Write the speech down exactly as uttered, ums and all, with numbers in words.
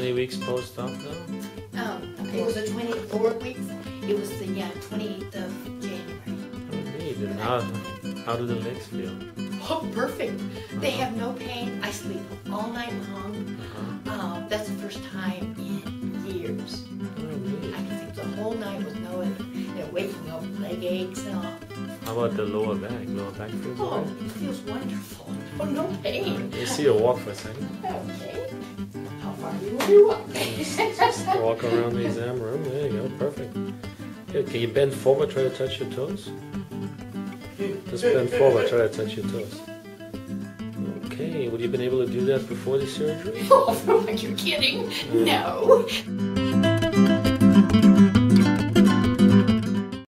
many weeks post-op now? Um, it was the twenty-four weeks. It was the yeah twenty-eighth of January. Oh, neat. And how, how do the legs feel? Oh, perfect. They Uh-huh. have no pain. I sleep all night long. Uh-huh. Um, that's the first time in years. Oh, neat. I can sleep the whole night with no, you know, waking up, leg aches and all. How about the lower back? Lower back feels Oh, alright? it feels wonderful. Oh, no pain. You see her walk for a second. Okay. How far do you want to walk? Just, just walk around the exam room. There you go. Perfect. Good. Can you bend forward? Try to touch your toes. Just bend forward. Try to touch your toes. Okay. Would you been able to do that before the surgery? Oh, are you kidding? No.